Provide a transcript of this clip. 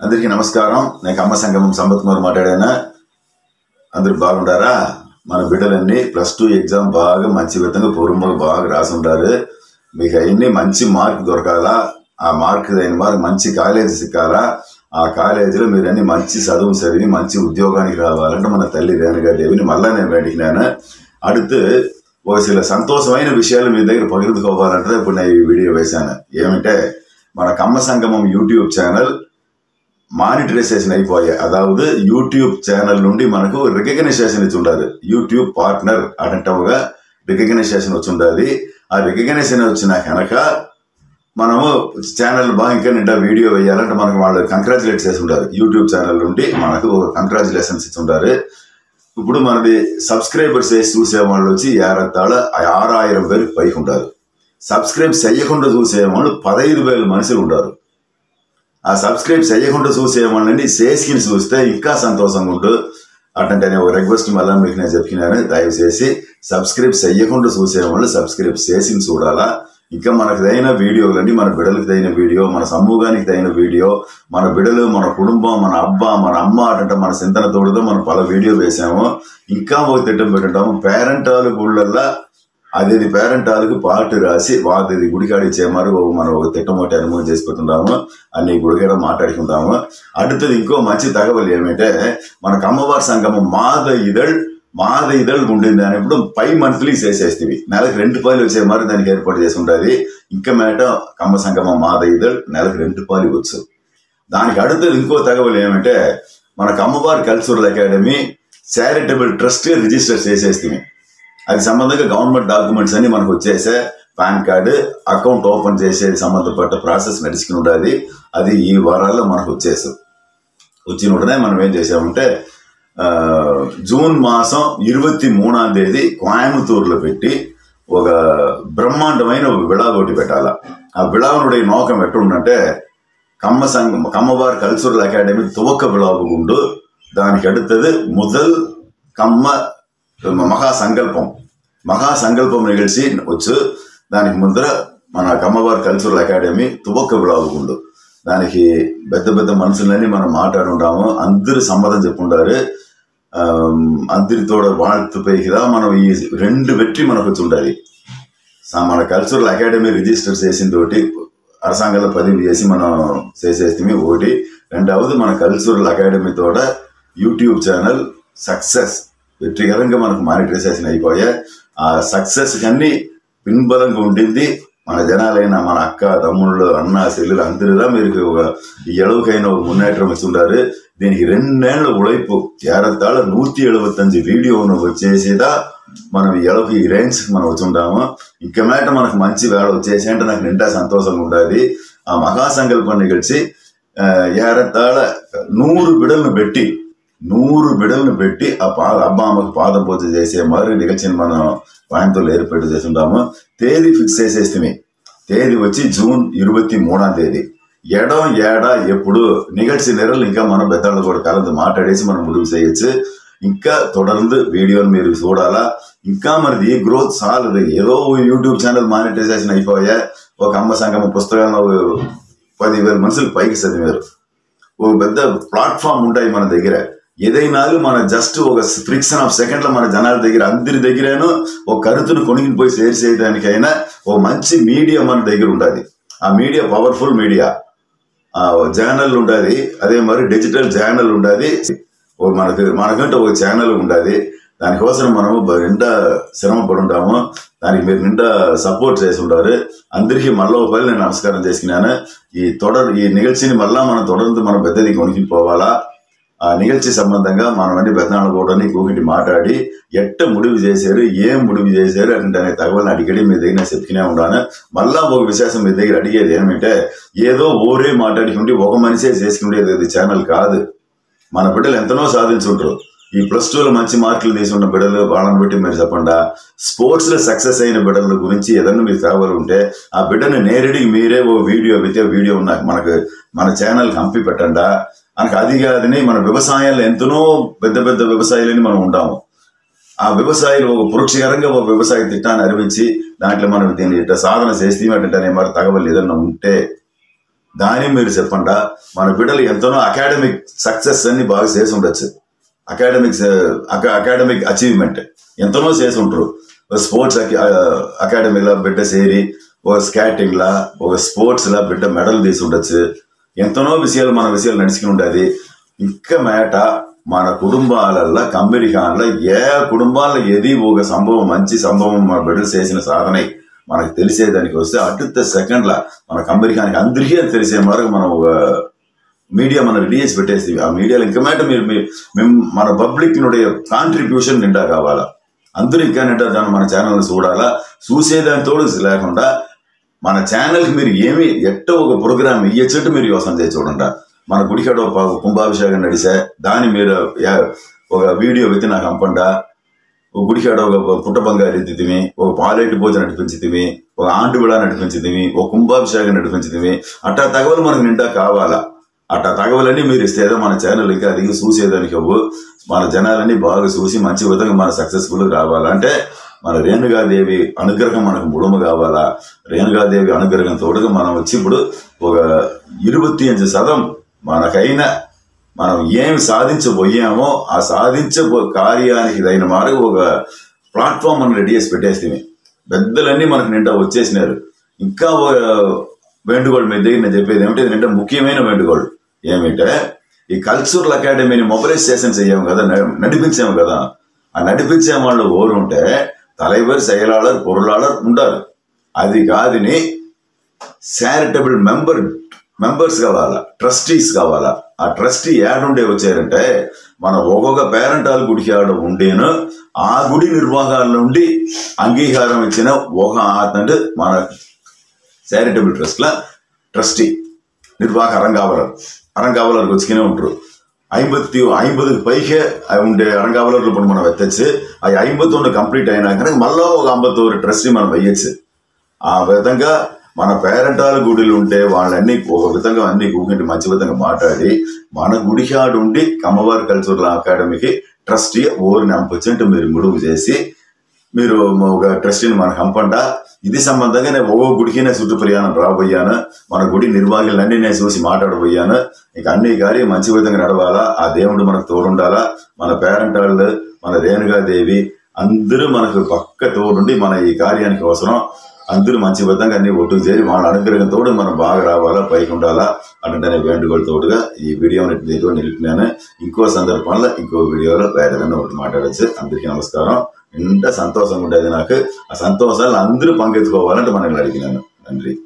అందరికీ నమస్కారం. నేను కమ్మ సంగమం సంపత్ కుమార్ మాట్లాడాను. అందరూ బాగుంటారా? మన బిడ్డలన్నీ +2 ఎగ్జామ్ బాగా మంచి విధంగా పూర్వంగా బాగా రాసి ఉంటారు. మీకు అవన్నీ మంచి మార్క్ దొరకాలా, ఆ మార్క్ అయిన వారు మంచి కాలేజీ సిక్కాలా, ఆ కాలేజీలో మీరు అన్ని మంచి చదువు చదివి మంచి ఉద్యోగానికి రావాలంటే మన తల్లి రేణుగాదేవిని మళ్ళా నేను వేడికినాను. அடுத்து ఒక சில సంతోషమైన విషయాలు మీ దగ్గర పగిలించుకోవాలంటే ఇప్పుడు నేను ఈ వీడియో వేశాను. ఏమంటే మన కమ్మ సంగమం యూట్యూబ్ ఛానల్ మానిటరైజేషన్ అయిపోయాయి. అదావదు యూట్యూబ్ ఛానల్ నుండి మనకు రికగ్నైజేషన్ ఇచ్చి ఉండాలి. యూట్యూబ్ పార్ట్నర్ అటంటవుగా రికగ్నైజేషన్ వచ్చి ఉండాలి. ఆ రికగ్నైజేషన్ వచ్చిన కనుక మనము ఛానల్ బాగా ఇంకా నిండా వీడియో వేయాలంటే మనకు వాళ్ళు కంగ్రాచులేట్ చేసి ఉంటారు. యూట్యూబ్ ఛానల్ నుండి మనకు కంగ్రాచులేషన్స్ ఇచ్చి ఉంటారు. ఇప్పుడు మనది సబ్స్క్రైబర్స్ వేసి చూసే వాళ్ళు వచ్చి 6000 పేరు పైకి ఉంటారు. సబ్స్క్రైబ్ చేయకుండా చూసే వాళ్ళు 15,000 మనుషులు ఉంటారు. ఆ సబ్స్క్రైబ్ చేయకుండా చూసే వాళ్ళని చేసుకుని చూస్తే ఇంకా సంతోషంగా ఉంటుంది. అటంటే ఒక రిక్వెస్ట్ మళ్ళీ మీకు నేను చెప్పినాను, దయచేసి సబ్స్క్రైబ్ చేయకుండా చూసే వాళ్ళు సబ్స్క్రైబ్ చేసి చూడాలా. ఇంకా మనకు దైన వీడియోలన్నీ మన బిడ్డలకు దైన వీడియో, మన సమూహానికి దైన వీడియో, మన బిడ్డలు, మన కుటుంబం, మన అబ్బా, మన అమ్మ అటంటే మన చింతన తోడుతో మనం పలు వీడియో వేసాము. ఇంకా ఒక తిట్టం పెట్టుంటాము. పేరెంటాలు గుళ్ళల్లో అదేది పేరెంటాలకు పాటు రాసి వాది గుడికాడి ఇచ్చేమారు మనం ఒక తిట్టమొట్టి అనుభవం చేసి పెట్టుంటాము. అన్ని గుడికాడ మాట్లాడుకుంటాము. அடுத்தது ఇంకో మంచి తగవలు ఏమంటే మనకు అమ్మవారి సంగమం మాద ఇదళ్ ఉండింది అనేప్పుడు 5 మంత్లీ చేసేస్తేవి నెలకు 2 రూపాయలు వచ్చే మరి దానికి ఏర్పాటు చేసి ఉంటుంది. ఇంకా మేట కమ్మ సంగమం మాద ఇదళ్ నెలకు 2 రూపాయలు వచ్చు. దానికి அடுத்தது ఇంకో తగవలు ఏమంటే మనకు అమ్మవారి cultural academy charitable trust register చేసేస్తేవి. అది సంబంధంగా గవర్నమెంట్ డాక్యుమెంట్స్ అన్ని మనకు వచ్చేసే పాన్ కార్డు, అకౌంట్ ఓపెన్ చేసే సంబంధపట్ట ప్రాసెస్ నడుచుకుని ఉండాలి. అది ఈ వారాల్లో మనకు వచ్చిన వెంటనే మనం ఏం చేసామంటే జూన్ మాసం 23వ తేదీ కోయంబత్తూరులో పెట్టి ఒక బ్రహ్మాండమైన ఒక విళా ఒకటి పెట్టాల. ఆ విళావునుடைய నోకం ఎట్టుండంటే కమ్మవారి కల్చరల్ అకాడమీ துவக்க விழாவு உண்டு. దానికి அடுத்தது முதல் కమ్మ మహాసంకల్పం నిగల్చి వచ్చు. దానికి ముందర మన కమ్మవారి కల్చరల్ అకాడమీ துவக்க విళావు ఉండు. దానికి పెద్ద పెద్ద మనుషులని మనం మాట్లాడుంటాము. అందరు సమ్మతం చెప్పుంటారు. అందరితో வாழ்த்து పైకిదా మనం ఈ 2 వెట్రి మనకు వచ్చి ఉంటుంది. మన కల్చరల్ అకాడమీ రిజిస్టర్ చేసిన తోటి అరసాంగంలో 10 చేసి మనం చేసేస్తే ఒకటి. రెండవది మన కల్చరల్ అకాడమీ తోట యూట్యూబ్ ఛానల్ సక్సెస్ వెற்றிకరంగా మనకు మానిటరైజేషన్ అయిపోయా. ఆ సక్సెస్ కన్నీ పిన్బలంగా ఉండింది. మన జనాలైన మన అక్క తమ్ముళ్ళు అన్న చెల్లెలు అందరిలా మీరు ఒక ఎడవకైనా ఒక మున్నేటం వచ్చుంటారు. దీనికి 2 ఏళ్ల ఉழைப்பு 175 వీడియోను వచ్చేసేదా మనం ఎడవకి ఈ రేంజ్ మనం వచ్చుంటాము. ఇంకా మేట మనకు మంచి వేళ వచ్చేసి అంటే నాకు నిండా సంతోషంగా ఉంటుంది. ఆ మహాసంకల్పం నిగల్చి 100 బిడలను పెట్టి ఆ అబ్బా అమ్మకు పాదం పూజ చేసే మరి నిగల్చిన మనం పాయింట్తో ఏర్పాటు చేస్తుంటాము. తేదీ ఫిక్స్ చేసేస్తే తేదీ వచ్చి జూన్ 23వ తేదీ. ఏడా ఎప్పుడు నిగల్చి నెరలు ఇంకా మనం పెద్దలు కూడా కలదు మాట్లాడేసి మనం ముందుకు చేయొచ్చు. ఇంకా తొడర్ந்து వీడియోని మీరు చూడాలా. ఇంకా మనది ఈ గ్రోత్ చాలదు. ఏదో యూట్యూబ్ ఛానల్ మానిటైజేషన్ అయిపోయా. ఒక అమ్మ సంగమ పుస్తకాలను 10,000 మనుషులు పైకి చదివారు. ఒక పెద్ద ప్లాట్ఫామ్ ఉంటాయి మన దగ్గర. ఏదైనా మన జస్ట్ ఒక ఫ్రిక్షన్ ఆఫ్ సెకండ్లో మన జనాల దగ్గర అందరి దగ్గరేనో ఒక కరుతును కొనుక్కుని పోయి షేర్ చేయడానికైనా ఒక మంచి మీడియా మన దగ్గర ఉంటుంది. ఆ మీడియా పవర్ఫుల్ మీడియా ఛానల్ ఉంటుంది. అదే మరి డిజిటల్ ఛానల్ ఉంటుంది. మనకంటే ఒక ఛానల్ ఉంటుంది. దానికోసం మనము నిండా శ్రమ పడుంటాము. దానికి మీరు నిండా సపోర్ట్ చేసి ఉంటారు. అందరికీ మళ్ళీ ఒక నేను నమస్కారం చేసుకున్నాను. ఈ నిగల్చిని మళ్ళా మనం తొడర్ந்து మనం పెద్దది కొనుక్కుని పోవాలా. ఆ నిగల్చి సంబంధంగా మనం అన్ని పెద్దనాళ్ళు కూడా కూకిటి మాట్లాడి ఎట్ట ముడివి చేశారు, ఏం ముడివి చేశారు అంటే అనే తగవల్ని అడిగడి మీ దగ్గర నేను చెప్పుకునే ఉన్నాను. మళ్ళా ఒక విశేషం మీ దగ్గర అడిగేది ఏమంటే ఏదో ఓరే మాట్లాడుకుంటే ఒక మనిషే చేసుకునేది ఛానల్ కాదు. మన బిడ్డలు ఎంతనో సాధించుంటారు. ఈ +2లో మంచి మార్కులు తీసుకున్న బిడ్డలు వాళ్ళని బట్టి మీరు చెప్పండా. స్పోర్ట్స్లో సక్సెస్ అయిన బిడ్డల గురించి ఏదన్నా మీకు ఫేవర్ ఉంటే ఆ బిడ్డని నేరడికి మీరే ఓ వీడియో ఉన్న మన ఛానల్కి పంపి పెట్టండా. మనకు అది కాదని మన వ్యవసాయాల్లో ఎంతనో పెద్ద పెద్ద వ్యవసాయాలని మనం ఉంటాము. ఆ వ్యవసాయాలు ఒక పురుక్షకరంగా ఒక వ్యవసాయ తిట్టాన్ని అరివించి దాంట్లో మనం దీన్ని ఇట్లా సాధన చేస్తే అనే మరి తగవలు ఏదన్నా ఉంటే దాని మీరు చెప్పండా మన బిడ్డలు ఎంతనో అకాడమిక్ సక్సెస్ అన్ని బాగా చేసి ఉండొచ్చు. అకాడమిక్ అచీవ్మెంట్ ఎంతనో చేసి ఉంటారు. స్పోర్ట్స్ అకాడమీలో బిడ్డ చేరి ఒక స్కాటింగ్ లా ఒక స్పోర్ట్స్ లా బిడ్డ మెడల్ తీసి ఉండొచ్చు. ఎంతనో విషయాలు మన విషయాలు నడుచుకుని ఉంటుంది. ఇంకా మేట మన కుటుంబాలల్లో అమెరికాలో ఏ కుటుంబాల్లో ఏది ఒక సంభవం మంచి సంభవం మన బిడ్డలు చేసిన సాధన మనకు తెలిసేదానికి వస్తే அடுத்த సెకండ్ల మనకు అమెరికానికి అందరికీ తెలిసే వరకు మనం ఒక మీడియా మనం రెడీ చేసి పెట్టేసి ఆ మీడియాలో ఇంకా మేట మేము మన పబ్లిక్ నుடைய కాంట్రిబ్యూషన్ నిండా కావాలా. అందరూ ఇంకా నిండా దాన్ని మన ఛానల్ చూడాలా. చూసేదానితో లేకుండా మన ఛానల్కి మీరు ఏమి ఎట్ట ఒక ప్రోగ్రామ్ ఇయ్యచ్చట్టు మీరు యోసన చేసి చూడండి. మన గుడికాడ కుంభాభిషేకం నడిసే దాన్ని మీరు ఒక వీడియో పెట్టి నాకు పంపండా. ఒక గుడికాడ ఒక పుట్ట బంగారు ఎత్తితిమి, ఒక పాలేటి భోజనం నడిపించితిమి, ఒక ఆంటి విడా నడిపించితిమి, ఒక కుంభాభిషేకం నడిపించితిమి. అట్టా తగవలు మనకు నిండా కావాలా. అట్టా తగవలన్నీ మీరు ఇస్తేదో మన ఛానల్ ఇంకా అది చూసేదానికి మన జనాలన్నీ బాగా చూసి మంచి విధంగా మన సక్సెస్ఫుల్ రావాలంటే మన రేణుగాదేవి అనుగ్రహం మనకు ముడుము కావాలా. రేణుగాదేవి అనుగ్రహం తోడుగా మనం వచ్చి ఇప్పుడు ఒక 25% మనకైనా మనం ఏమి సాధించబోయామో ఆ కార్యానికి అయిన మార్గం ఒక ప్లాట్ఫామ్ మనం రెడీ చేసి పెట్టేస్తే పెద్దలన్నీ మనకు నిండా వచ్చేసినారు. ఇంకా వేండుగోళ్ళు మీ దగ్గర నేను చెప్పేది ఏమిటి, నిండా ముఖ్యమైన వేండుగోళ్ళు ఏమిటంటే ఈ కల్చరల్ అకాడమీని మొబిలైజేషన్ చెయ్యాము కదా, నడిపించాము కదా. ఆ నడిపించే వాళ్ళు ఓరు ఉంటే தலைவர் செயலாளர் பொருளாளர் ఉంటారు. అది కాదని చారిటబుల్ మెంబర్స్ కావాలా, ట్రస్టీస్ కావాలా. ఆ ట్రస్టీ ఏడుండే వచ్చారంటే మన ఒక్కొక్క పేరెంట్ హాల్ గుడికి ఆడ ఉండేను ఆ గుడి నిర్వాహాల నుండి అంగీకారం ఇచ్చిన ఒక అంటే మన చారిటబుల్ ట్రస్ట్ లా ట్రస్టీ నిర్వాహక అరంగావలర్కి వచ్చుకునే ఉంటారు. 50 పైకే ఉండే అరంగావలర్లు ఇప్పుడు మనం ఎత్తచ్చు. ఆ 51 కంప్లీట్ అయినాక మళ్ళీ ఒక 51 ట్రస్టీ మనం వెయ్యచ్చు. ఆ విధంగా మన పేరెంట్ హాల్ గుడిలు ఉంటే వాళ్ళన్నీ ఒక విధంగా అన్ని కూకింటి మంచి విధంగా మాట్లాడి మన గుడికాడు ఉండి అమ్మవారి కల్చరల్ అకాడమీకి ట్రస్టీ ఓరిని 50% మీరు ముడుగు చేసి మీరు ఒక ట్రస్టీని మనకు పంపండా. ఇది సంబంధంగా నేను ఓ గుడికి నేను చుట్టూ ప్రయాణం రాబోయాను. మన గుడి నిర్వాహకులన్నీ నేను చూసి మాట్లాడబోయాను. ఇక అన్ని కానీ మంచి విధంగా నడవాలా. ఆ దేవుడు మనకు తోడుండాలా. మన పేరెంట్ వాళ్ళు మన రేణుగాదేవి అందరూ మనకు పక్క తోడుండి మన ఈ కార్యానికి అవసరం. అందరూ మంచి విధంగా అన్ని ఒట్టుకు చేరి వాళ్ళ అనుగ్రహంతో మనం బాగా రావాలా, పైకి ఉండాలా అంటే వేండుగోళ్ళతోడుగా ఈ వీడియోని నిలిపినాను. ఇంకో సందర్భంలో ఇంకో వీడియోలో వేరేదన్నా ఒకటి మాట్లాడచ్చు. అందరికీ నమస్కారం. ఇంత సంతోషంగా ఉండేది నాకు. ఆ సంతోషాలు అందరూ పంగెత్తుకోవాలంటే మనం అడిగినాను. తండ్రి.